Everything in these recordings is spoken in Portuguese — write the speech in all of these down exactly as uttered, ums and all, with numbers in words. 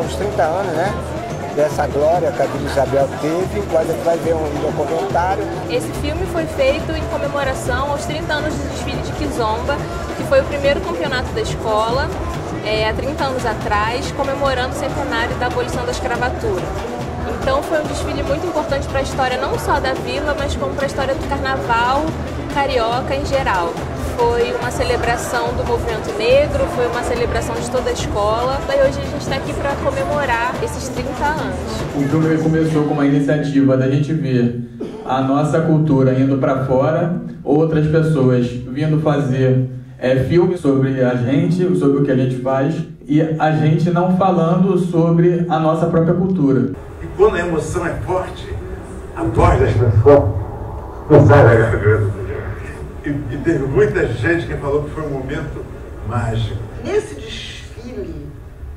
os trinta anos, né? Dessa glória que a Vila Isabel teve. Agora a gente vai ver um documentário. Esse filme foi feito em comemoração aos trinta anos do desfile de Kizomba, que foi o primeiro campeonato da escola, é, há trinta anos atrás, comemorando o centenário da abolição da escravatura. Então foi um desfile muito importante para a história não só da vila, mas como para a história do carnaval carioca em geral. Foi uma celebração do movimento negro, foi uma celebração de toda a escola. E hoje a gente está aqui para comemorar esses trinta anos. O filme começou com uma iniciativa da gente ver a nossa cultura indo para fora, outras pessoas vindo fazer é, filmes sobre a gente, sobre o que a gente faz, e a gente não falando sobre a nossa própria cultura. E quando a emoção é forte, a voz das pessoas não sai da garganta. E, e teve muita gente que falou que foi um momento mágico. Nesse desfile,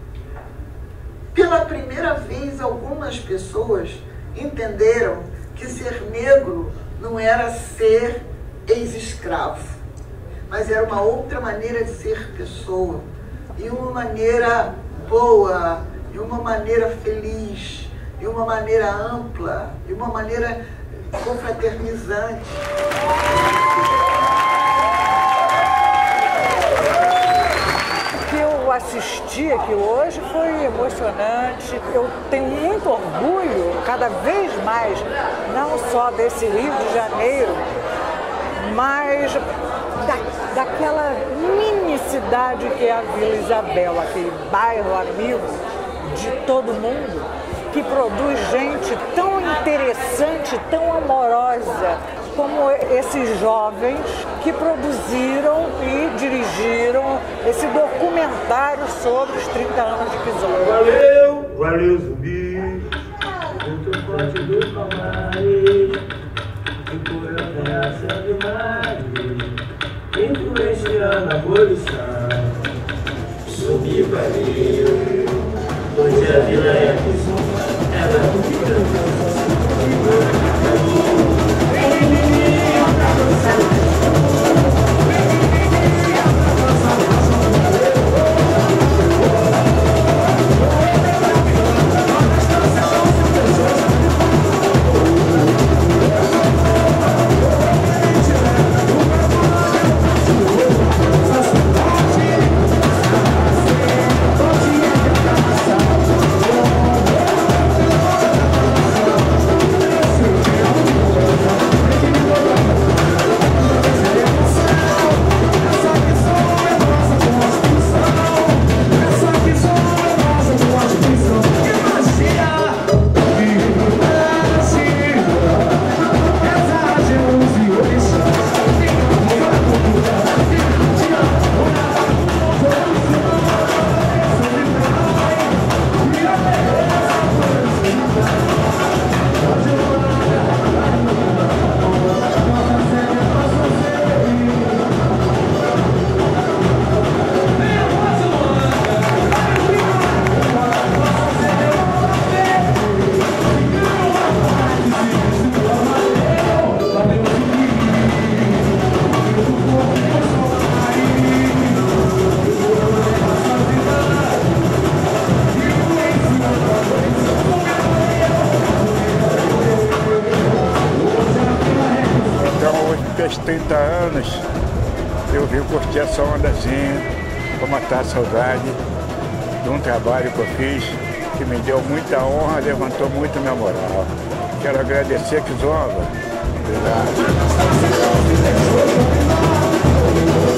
pela primeira vez, algumas pessoas entenderam que ser negro não era ser ex-escravo, mas era uma outra maneira de ser pessoa, e uma maneira boa, e uma maneira feliz, e uma maneira ampla, e uma maneira confraternizante. O que eu assisti aqui hoje foi emocionante. Eu tenho muito orgulho, cada vez mais, não só desse Rio de Janeiro, mas da, daquela mini cidade que é a Vila Isabel, aquele bairro amigo de todo mundo, que produz gente tão interessante, tão amorosa, como esses jovens que produziram e dirigiram esse documentário sobre os trinta anos de Kizomba. Valeu! Valeu, Zumbi! Muito forte do Palmares, empurra a terraça de mares, influenciando a abolição. Zumbi valeu! Hoje a vila é Kizomba, ela fica. trinta anos, eu vim curtir essa ondazinha, para matar a saudade de um trabalho que eu fiz, que me deu muita honra, levantou muito minha moral. Quero agradecer a Kizomba. Obrigado.